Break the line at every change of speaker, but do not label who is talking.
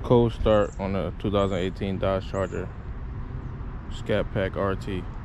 Cold start on the 2018 Dodge Charger Scat Pack RT.